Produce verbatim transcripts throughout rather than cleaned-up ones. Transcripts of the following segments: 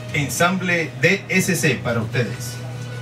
Ensamble D S C para ustedes.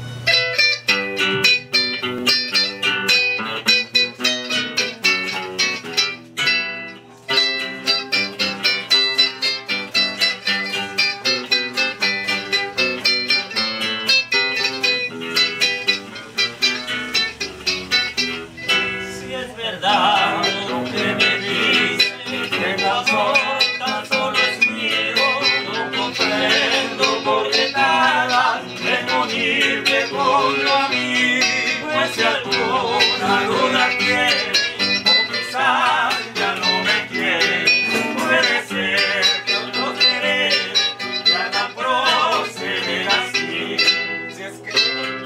Si es verdad lo que me dice, que el amor tan solo es mío, no comprendo por qué tardas en unirte con a mí. Pues si alguna duda tienes, o quizás ya no me quieres, puede ser que otros querer te hagan proceder así. Si es que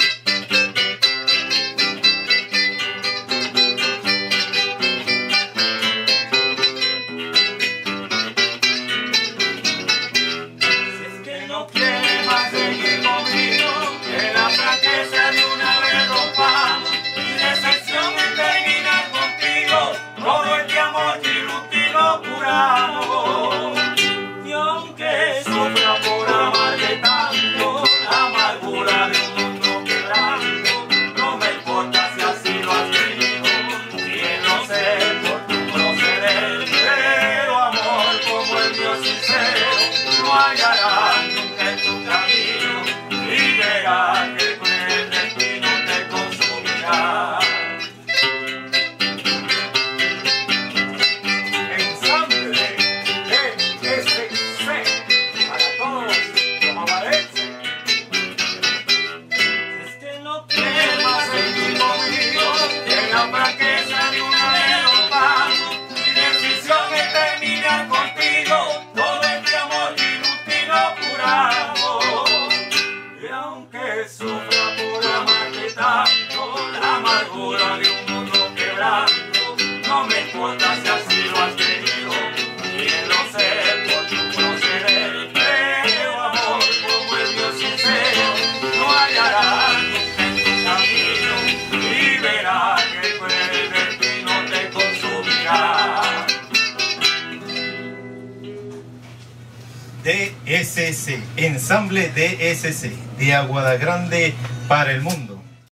no quiere más seguir conmigo, que la franqueza de una vez rompamos, mi decepción en terminar contigo, todo este amor que inútil lo curamos. Y aunque sufra por amarte tanto, la amargura de un mundo quebrando, no me importa si así lo has querido, bien lo sé por tu proceder, pero amor como el Dios sincero, no hallarás nunca en tu camino, y verás que el destino te consumirá. Ensamble D S C para todos los amarenses. Es que no quieres más seguir conmigo, que la franqueza de una vez lo pago, mi decisión es terminar contigo, todo este amor inútil lo curamos. Y aunque sufra por amarte tanto, la amargura de un mundo quebrando, no me importa si así lo has querido, bien lo sé por tu proceder, pero amor como el Dios sincero, no hallarás nunca en tu camino, y verás que el destino te consumirá. D S C, Ensamble D S C, de Aguada Grande para el mundo.